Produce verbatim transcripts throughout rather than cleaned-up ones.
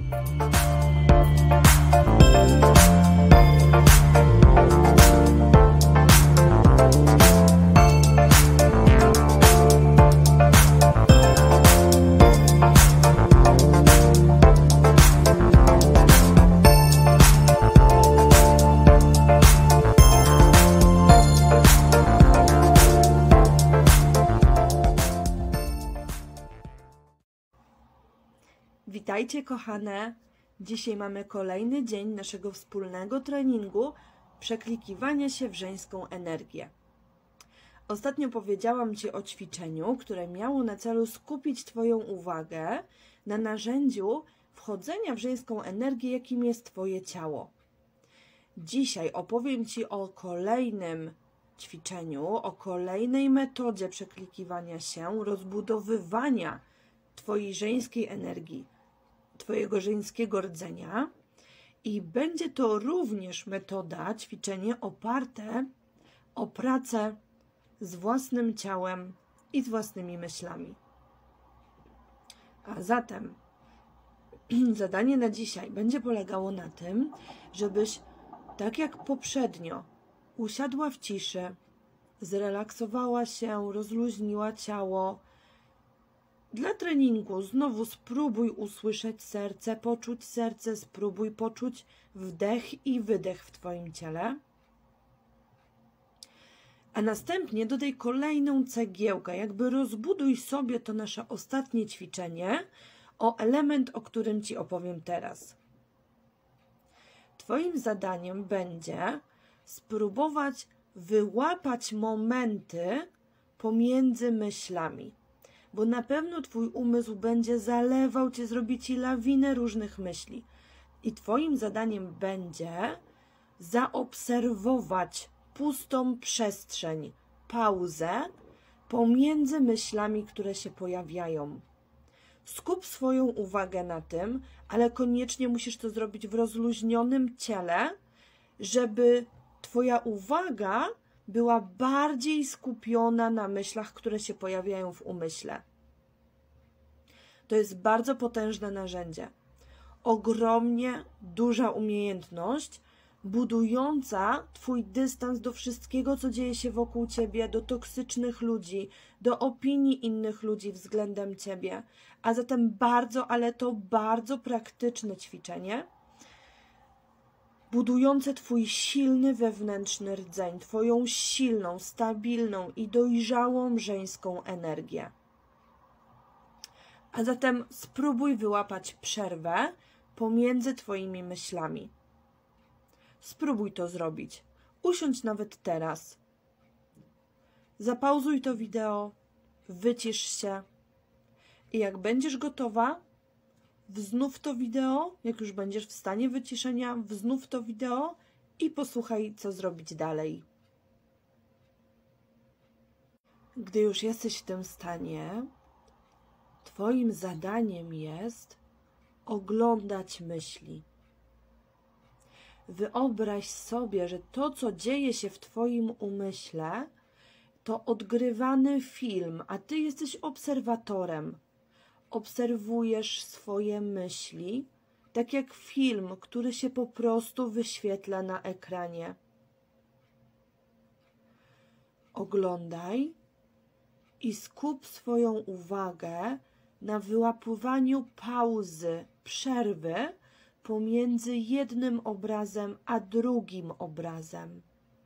Witajcie kochane! Dzisiaj mamy kolejny dzień naszego wspólnego treningu przeklikiwania się w żeńską energię. Ostatnio powiedziałam Ci o ćwiczeniu, które miało na celu skupić Twoją uwagę na narzędziu wchodzenia w żeńską energię, jakim jest Twoje ciało. Dzisiaj opowiem Ci o kolejnym ćwiczeniu, o kolejnej metodzie przeklikiwania się, rozbudowywania Twojej żeńskiej energii, Twojego żeńskiego rdzenia i będzie to również metoda, ćwiczenie oparte o pracę z własnym ciałem i z własnymi myślami. A zatem zadanie na dzisiaj będzie polegało na tym, żebyś tak jak poprzednio usiadła w ciszy, zrelaksowała się, rozluźniła ciało. Dla treningu znowu spróbuj usłyszeć serce, poczuć serce, spróbuj poczuć wdech i wydech w Twoim ciele. A następnie dodaj kolejną cegiełkę, jakby rozbuduj sobie to nasze ostatnie ćwiczenie o element, o którym Ci opowiem teraz. Twoim zadaniem będzie spróbować wyłapać momenty pomiędzy myślami. Bo na pewno Twój umysł będzie zalewał Cię, zrobi Ci lawinę różnych myśli. I Twoim zadaniem będzie zaobserwować pustą przestrzeń, pauzę pomiędzy myślami, które się pojawiają. Skup swoją uwagę na tym, ale koniecznie musisz to zrobić w rozluźnionym ciele, żeby Twoja uwaga była bardziej skupiona na myślach, które się pojawiają w umyśle. To jest bardzo potężne narzędzie. Ogromnie duża umiejętność, budująca Twój dystans do wszystkiego, co dzieje się wokół Ciebie, do toksycznych ludzi, do opinii innych ludzi względem Ciebie. A zatem bardzo, ale to bardzo praktyczne ćwiczenie, budujące Twój silny wewnętrzny rdzeń, Twoją silną, stabilną i dojrzałą żeńską energię. A zatem spróbuj wyłapać przerwę pomiędzy Twoimi myślami. Spróbuj to zrobić. Usiądź nawet teraz. Zapauzuj to wideo, wycisz się i jak będziesz gotowa, wznów to wideo, jak już będziesz w stanie wyciszenia, wznów to wideo i posłuchaj, co zrobić dalej. Gdy już jesteś w tym stanie, Twoim zadaniem jest oglądać myśli. Wyobraź sobie, że to, co dzieje się w Twoim umyśle, to odgrywany film, a Ty jesteś obserwatorem. Obserwujesz swoje myśli, tak jak film, który się po prostu wyświetla na ekranie. Oglądaj i skup swoją uwagę na wyłapywaniu pauzy, przerwy pomiędzy jednym obrazem a drugim obrazem.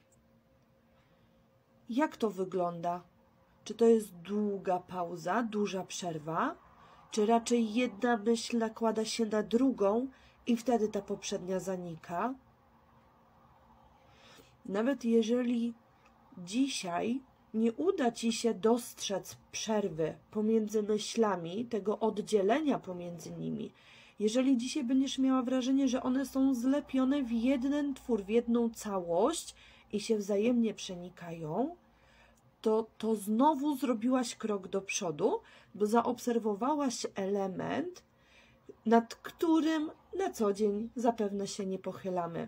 Jak to wygląda? Czy to jest długa pauza, duża przerwa? Czy raczej jedna myśl nakłada się na drugą i wtedy ta poprzednia zanika? Nawet jeżeli dzisiaj nie uda Ci się dostrzec przerwy pomiędzy myślami, tego oddzielenia pomiędzy nimi, jeżeli dzisiaj będziesz miała wrażenie, że one są zlepione w jeden twór, w jedną całość i się wzajemnie przenikają, to, to znowu zrobiłaś krok do przodu, bo zaobserwowałaś element, nad którym na co dzień zapewne się nie pochylamy.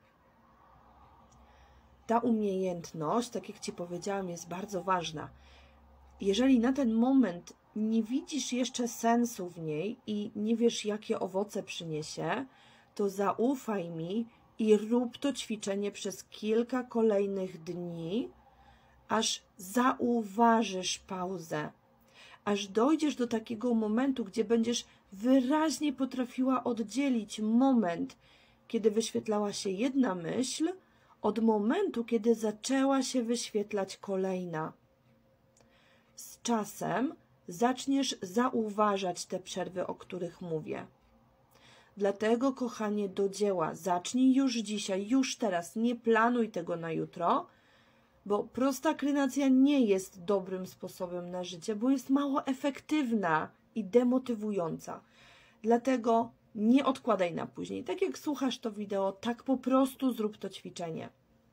Ta umiejętność, tak jak Ci powiedziałam, jest bardzo ważna. Jeżeli na ten moment nie widzisz jeszcze sensu w niej i nie wiesz, jakie owoce przyniesie, to zaufaj mi i rób to ćwiczenie przez kilka kolejnych dni, aż zauważysz pauzę, aż dojdziesz do takiego momentu, gdzie będziesz wyraźnie potrafiła oddzielić moment, kiedy wyświetlała się jedna myśl, od momentu, kiedy zaczęła się wyświetlać kolejna. Z czasem zaczniesz zauważać te przerwy, o których mówię. Dlatego, kochanie, do dzieła. Zacznij już dzisiaj, już teraz. Nie planuj tego na jutro, bo prostakrinacja nie jest dobrym sposobem na życie, bo jest mało efektywna i demotywująca. Dlatego nie odkładaj na później. Tak jak słuchasz to wideo, tak po prostu zrób to ćwiczenie.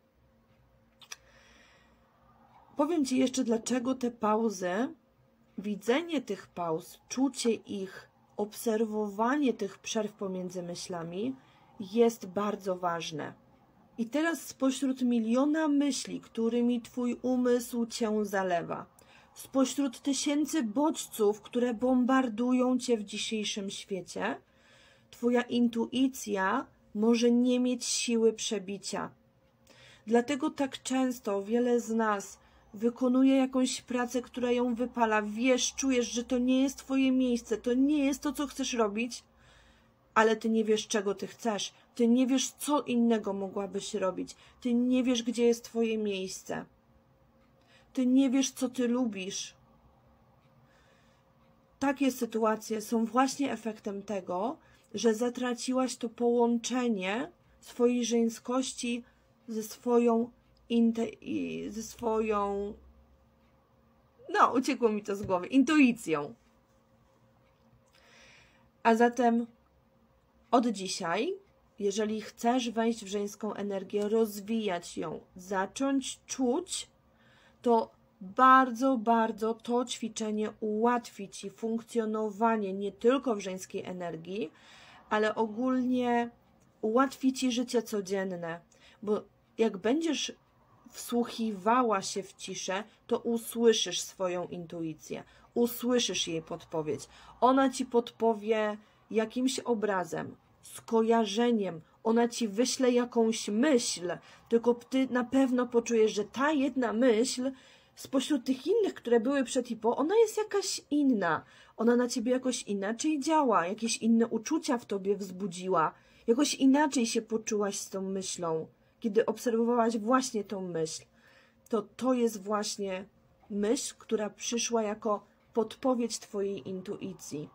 Powiem Ci jeszcze, dlaczego te pauzy, widzenie tych pauz, czucie ich, obserwowanie tych przerw pomiędzy myślami jest bardzo ważne. I teraz spośród miliona myśli, którymi Twój umysł Cię zalewa, spośród tysięcy bodźców, które bombardują Cię w dzisiejszym świecie, Twoja intuicja może nie mieć siły przebicia. Dlatego tak często wiele z nas wykonuje jakąś pracę, która ją wypala. Wiesz, czujesz, że to nie jest Twoje miejsce, to nie jest to, co chcesz robić, ale Ty nie wiesz, czego Ty chcesz. Ty nie wiesz, co innego mogłabyś robić. Ty nie wiesz, gdzie jest Twoje miejsce. Ty nie wiesz, co Ty lubisz. Takie sytuacje są właśnie efektem tego, że zatraciłaś to połączenie swojej żeńskości ze swoją, ze swoją, no uciekło mi to z głowy, intuicją. A zatem od dzisiaj, jeżeli chcesz wejść w żeńską energię, rozwijać ją, zacząć czuć, to bardzo, bardzo to ćwiczenie ułatwi Ci funkcjonowanie nie tylko w żeńskiej energii, ale ogólnie ułatwi Ci życie codzienne, bo jak będziesz wsłuchiwała się w ciszę, to usłyszysz swoją intuicję, usłyszysz jej podpowiedź. Ona Ci podpowie jakimś obrazem, skojarzeniem, ona Ci wyśle jakąś myśl, tylko Ty na pewno poczujesz, że ta jedna myśl spośród tych innych, które były przed i po, ona jest jakaś inna. Ona na Ciebie jakoś inaczej działa, jakieś inne uczucia w Tobie wzbudziła, jakoś inaczej się poczułaś z tą myślą, kiedy obserwowałaś właśnie tą myśl. To to jest właśnie myśl, która przyszła jako podpowiedź Twojej intuicji.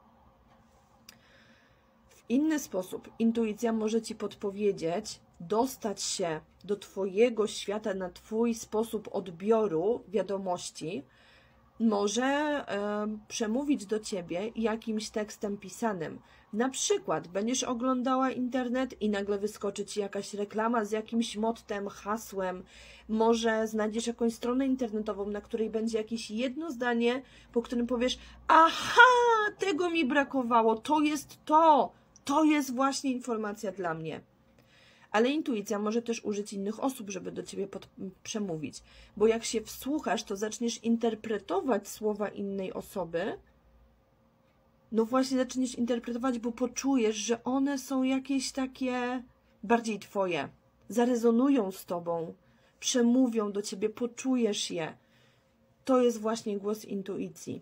W inny sposób intuicja może Ci podpowiedzieć, dostać się do Twojego świata na Twój sposób odbioru wiadomości, może e, przemówić do Ciebie jakimś tekstem pisanym. Na przykład będziesz oglądała internet i nagle wyskoczy Ci jakaś reklama z jakimś mottem, hasłem. Może znajdziesz jakąś stronę internetową, na której będzie jakieś jedno zdanie, po którym powiesz: aha, tego mi brakowało, to jest to, to jest właśnie informacja dla mnie. Ale intuicja może też użyć innych osób, żeby do Ciebie pod, przemówić. Bo jak się wsłuchasz, to zaczniesz interpretować słowa innej osoby. No właśnie zaczniesz interpretować, bo poczujesz, że one są jakieś takie bardziej Twoje. Zarezonują z Tobą, przemówią do Ciebie, poczujesz je. To jest właśnie głos intuicji.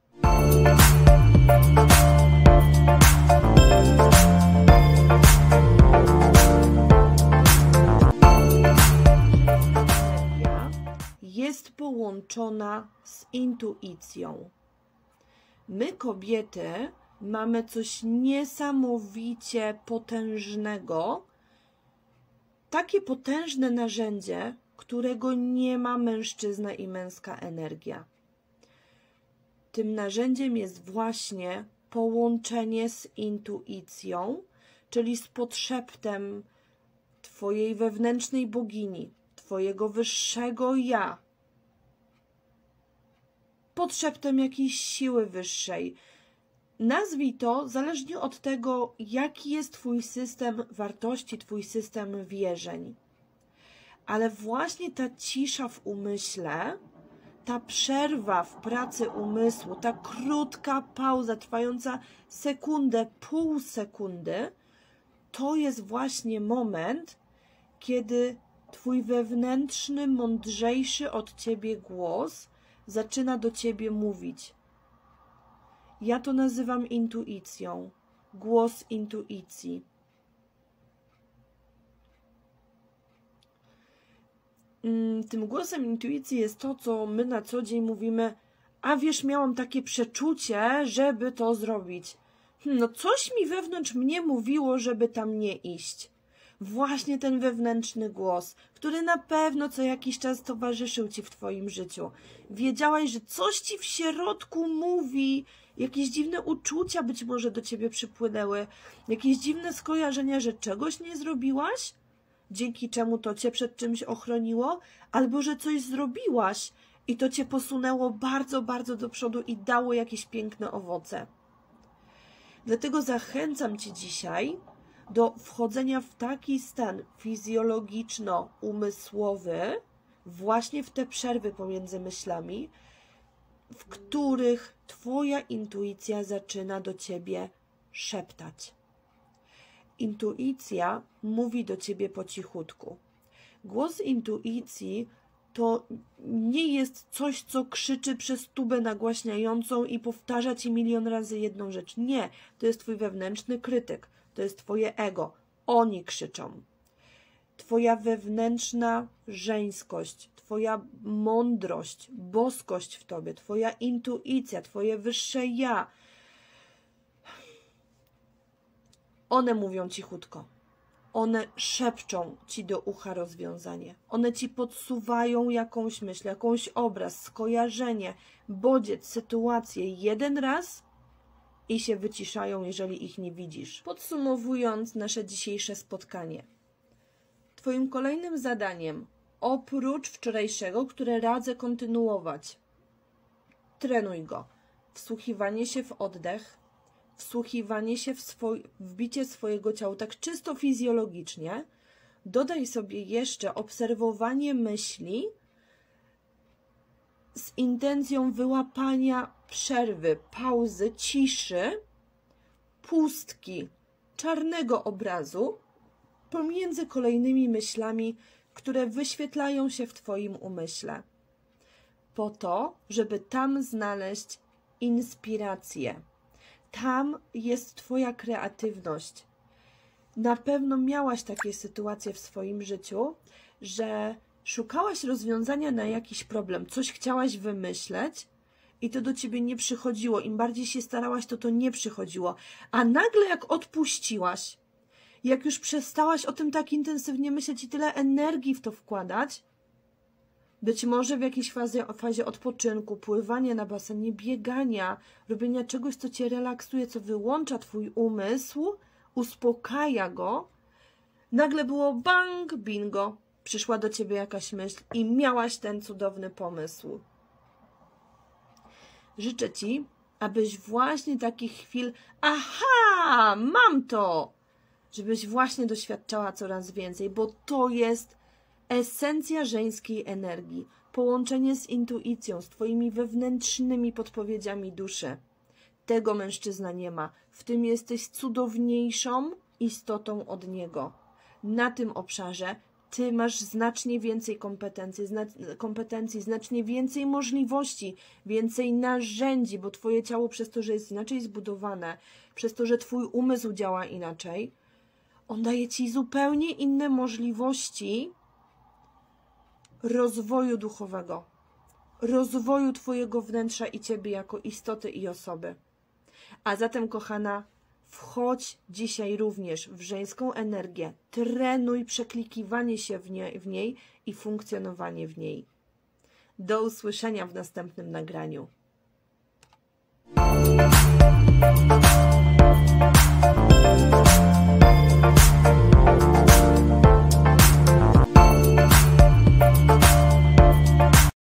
Jest połączona z intuicją. My, kobiety, mamy coś niesamowicie potężnego, takie potężne narzędzie, którego nie ma mężczyzna i męska energia. Tym narzędziem jest właśnie połączenie z intuicją, czyli z podszeptem Twojej wewnętrznej bogini, Twojego wyższego ja, podszeptem jakiejś siły wyższej. Nazwij to zależnie od tego, jaki jest Twój system wartości, Twój system wierzeń. Ale właśnie ta cisza w umyśle, ta przerwa w pracy umysłu, ta krótka pauza trwająca sekundę, pół sekundy, to jest właśnie moment, kiedy twój wewnętrzny, mądrzejszy od ciebie głos zaczyna do ciebie mówić. Ja to nazywam intuicją, głos intuicji. Tym głosem intuicji jest to, co my na co dzień mówimy, a wiesz, miałam takie przeczucie, żeby to zrobić. No coś mi wewnątrz mnie mówiło, żeby tam nie iść. Właśnie ten wewnętrzny głos, który na pewno co jakiś czas towarzyszył ci w twoim życiu. Wiedziałaś, że coś ci w środku mówi, jakieś dziwne uczucia być może do ciebie przypłynęły, jakieś dziwne skojarzenia, że czegoś nie zrobiłaś, dzięki czemu to cię przed czymś ochroniło, albo że coś zrobiłaś i to cię posunęło bardzo, bardzo do przodu i dało jakieś piękne owoce. Dlatego zachęcam cię dzisiaj do wchodzenia w taki stan fizjologiczno-umysłowy, właśnie w te przerwy pomiędzy myślami, w których twoja intuicja zaczyna do ciebie szeptać. Intuicja mówi do ciebie po cichutku. Głos intuicji to nie jest coś, co krzyczy przez tubę nagłaśniającą i powtarza ci milion razy jedną rzecz. Nie, to jest twój wewnętrzny krytyk, to jest twoje ego. Oni krzyczą. Twoja wewnętrzna żeńskość, twoja mądrość, boskość w tobie, twoja intuicja, twoje wyższe ja. One mówią cichutko. One szepczą ci do ucha rozwiązanie. One ci podsuwają jakąś myśl, jakąś obraz, skojarzenie, bodziec, sytuację jeden raz i się wyciszają, jeżeli ich nie widzisz. Podsumowując nasze dzisiejsze spotkanie. Twoim kolejnym zadaniem, oprócz wczorajszego, które radzę kontynuować, trenuj go. Wsłuchiwanie się w oddech, wsłuchiwanie się w, swoj, w bicie swojego ciała, tak czysto fizjologicznie. Dodaj sobie jeszcze obserwowanie myśli z intencją wyłapania przerwy, pauzy, ciszy, pustki, czarnego obrazu pomiędzy kolejnymi myślami, które wyświetlają się w twoim umyśle. Po to, żeby tam znaleźć inspirację. Tam jest twoja kreatywność. Na pewno miałaś takie sytuacje w swoim życiu, że szukałaś rozwiązania na jakiś problem, coś chciałaś wymyśleć i to do ciebie nie przychodziło. Im bardziej się starałaś, to to nie przychodziło. A nagle jak odpuściłaś, jak już przestałaś o tym tak intensywnie myśleć i tyle energii w to wkładać, być może w jakiejś fazie, fazie odpoczynku, pływania na basenie, biegania, robienia czegoś, co cię relaksuje, co wyłącza twój umysł, uspokaja go, nagle było bang, bingo, przyszła do ciebie jakaś myśl i miałaś ten cudowny pomysł. Życzę ci, abyś właśnie takich chwil, aha, mam to, żebyś właśnie doświadczała coraz więcej, bo to jest esencja żeńskiej energii, połączenie z intuicją, z twoimi wewnętrznymi podpowiedziami duszy. Tego mężczyzna nie ma. W tym jesteś cudowniejszą istotą od niego. Na tym obszarze ty masz znacznie więcej kompetencji, zna kompetencji, znacznie więcej możliwości, więcej narzędzi, bo twoje ciało przez to, że jest inaczej zbudowane, przez to, że twój umysł działa inaczej, on daje ci zupełnie inne możliwości rozwoju duchowego, rozwoju twojego wnętrza i ciebie jako istoty i osoby. A zatem, kochana, wchodź dzisiaj również w żeńską energię, trenuj przeklikiwanie się w niej, w niej i funkcjonowanie w niej. Do usłyszenia w następnym nagraniu.